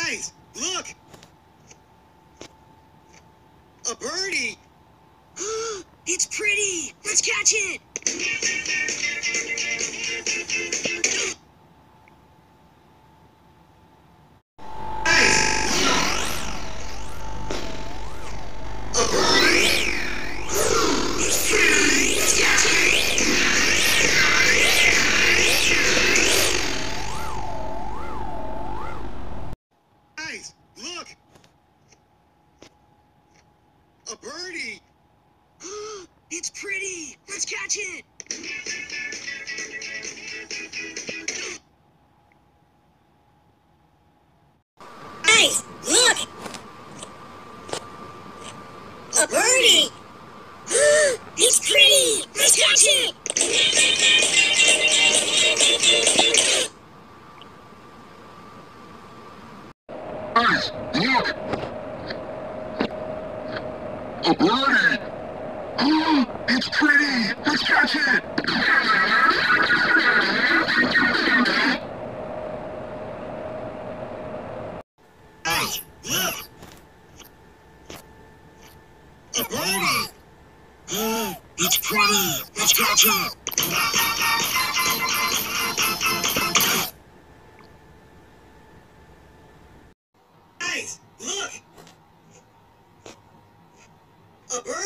Guys, look! A birdie! It's pretty! Let's catch it! A birdie! It's pretty! Let's catch it! Guys, look! A birdie! It's pretty! Let's catch it! Guys, look! A birdie! It's pretty! Let's catch it! Guys, look! A birdie! It's pretty! Let's catch it! Guys, look! A birdie! It's pretty! Let's catch it! Guys, look! A birdie!